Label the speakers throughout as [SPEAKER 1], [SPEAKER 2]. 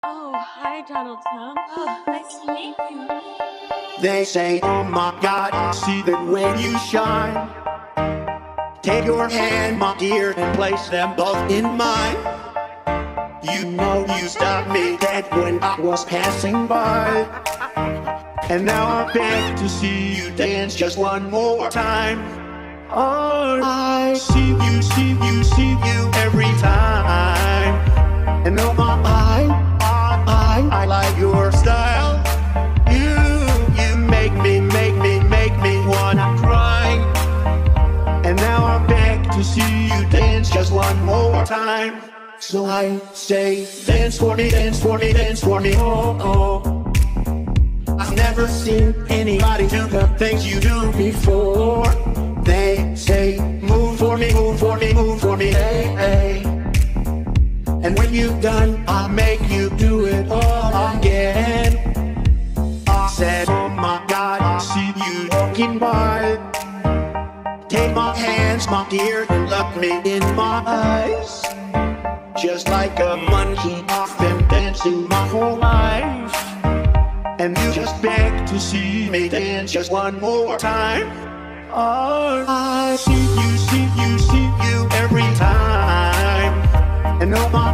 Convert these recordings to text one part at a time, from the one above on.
[SPEAKER 1] Oh, hi, Donald Trump. Oh, nice to meet you.
[SPEAKER 2] They say, oh my God, see that when you shine. Take your hand, my dear, and place them both in mine. You know you stopped me dead when I was passing by. And now I beg to see you dance just one more time. Oh, I see you every time. And oh my, I like your style. You make me wanna cry. And now I beg to see you dance just one more time. So I say, dance for me, dance for me, dance for me, oh, oh. I've never seen anybody do the things you do before. They say, move for me, move for me, move for me, hey, hey. And when you've done, I'll make you do it all again. I said, oh my God, I see you walking by. Take my hands, my dear, and look me in my eyes. Just like a monkey, I've been dancing my whole life. And you just beg to see me dance just one more time. Oh, I see you every time. And oh my,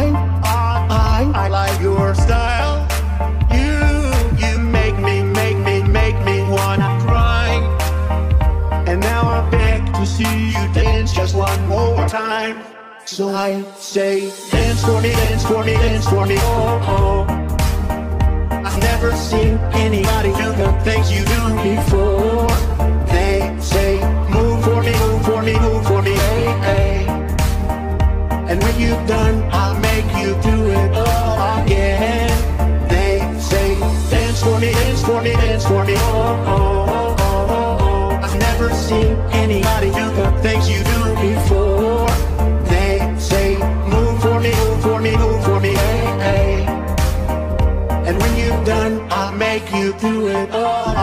[SPEAKER 2] I like your style. You make me wanna cry. And now I beg to see you dance just one more time. So I say, dance for me, dance for me, dance for me, oh, oh. I've never seen anybody do the things you do before. They say, move for me, move for me, move for me, hey, hey. And when you've done, I'll make you do it all again. They say, dance for me, dance for me, dance for me, oh, oh, oh, oh, oh. I've never seen anybody do the things you do before. They say, move for me, move for me, move for me, hey, hey. And when you've done, I'll make you do it all